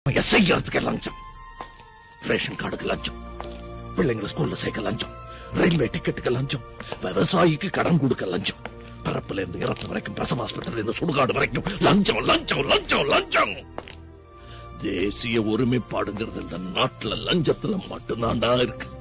செய்யறதுக்கு லஞ்சம், ரேஷன் கார்டுக்கு லஞ்சம், பிள்ளைங்களை ஸ்கூல்ல சேர்க்க லஞ்சம், ரயில்வே டிக்கெட்டுக்கு லஞ்சம், விவசாயிக்கு கடன் கொடுக்க லஞ்சம், பரப்புல இருந்து இறப்பு வரைக்கும், பிரசவ ஹாஸ்பிட்டல் இருந்து சுடுகாடு வரைக்கும் லஞ்சம் லஞ்சம் லஞ்சம் லஞ்சம். தேசிய ஒருமைப்பாடுங்கிறது இந்த நாட்டுல லஞ்சத்துல மட்டும்தான்டா இருக்கு.